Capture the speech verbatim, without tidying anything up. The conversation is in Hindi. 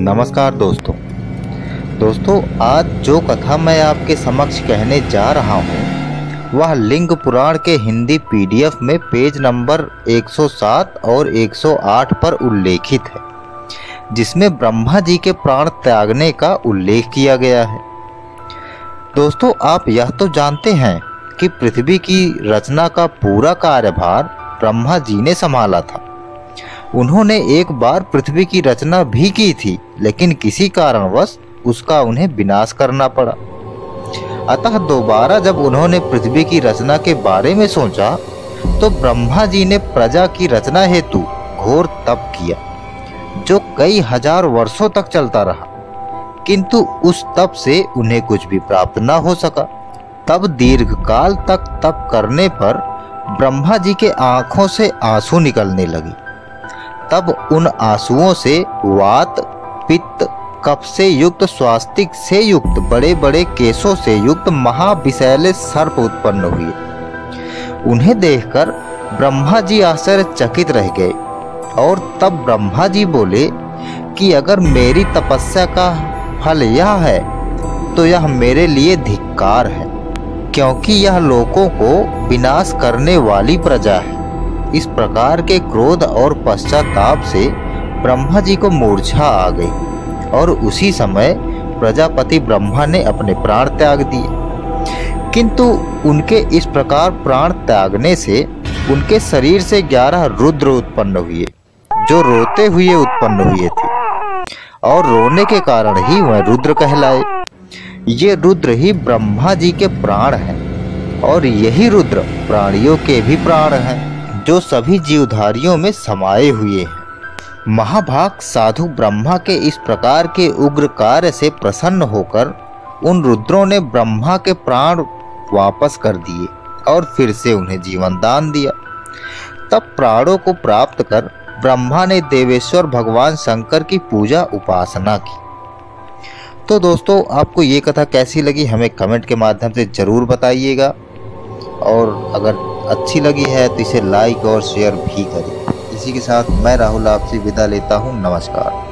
नमस्कार दोस्तों दोस्तों आज जो कथा मैं आपके समक्ष कहने जा रहा हूँ वह लिंग पुराण के हिंदी पीडीएफ में पेज नंबर एक सौ सात और एक सौ आठ पर उल्लेखित है, जिसमें ब्रह्मा जी के प्राण त्यागने का उल्लेख किया गया है। दोस्तों आप यह तो जानते हैं कि पृथ्वी की रचना का पूरा कार्यभार ब्रह्मा जी ने संभाला था। उन्होंने एक बार पृथ्वी की रचना भी की थी, लेकिन किसी कारणवश उसका उन्हें विनाश करना पड़ा। अतः दोबारा जब उन्होंने पृथ्वी की रचना के बारे में सोचा तो ब्रह्मा जी ने प्रजा की रचना हेतु घोर तप किया, जो कई हजार वर्षों तक चलता रहा, किंतु उस तप से उन्हें कुछ भी प्राप्त न हो सका। तब दीर्घकाल तक तप करने पर ब्रह्मा जी के आंखों से आंसू निकलने लगे। तब उन आंसुओं से वात, पित्त, कफ से युक्त, स्वास्तिक से युक्त, बड़े बड़े केशों से युक्त महाविषैले सर्प उत्पन्न हुए। उन्हें देखकर ब्रह्मा जी आश्चर्यचकित रह गए और तब ब्रह्मा जी बोले कि अगर मेरी तपस्या का फल यह है तो यह मेरे लिए धिक्कार है, क्योंकि यह लोगों को विनाश करने वाली प्रजा है। इस प्रकार के क्रोध और पश्चाताप से ब्रह्मा जी को मूर्छा आ गई और उसी समय प्रजापति ब्रह्मा ने अपने प्राण त्याग दिए। किंतु उनके इस प्रकार प्राण त्यागने से उनके शरीर से ग्यारह रुद्र उत्पन्न हुए, जो रोते हुए उत्पन्न हुए थे और रोने के कारण ही वह रुद्र कहलाए। ये रुद्र ही ब्रह्मा जी के प्राण हैं और यही रुद्र प्राणियों के भी प्राण हैं, जो सभी जीवधारियों में समाये हुए हैं। महाभाग साधु ब्रह्मा के इस प्रकार के उग्र कार्य से प्रसन्न होकर उन रुद्रों ने ब्रह्मा के प्राण वापस कर दिए और फिर से उन्हें जीवन दान दिया। तब प्राणों को प्राप्त कर ब्रह्मा ने देवेश्वर भगवान शंकर की पूजा उपासना की। तो दोस्तों आपको ये कथा कैसी लगी हमें कमेंट के माध्यम से जरूर बताइएगा, और अगर अच्छी लगी है तो इसे लाइक और शेयर भी करें। इसी के साथ मैं राहुल आपसे विदा लेता हूँ। नमस्कार।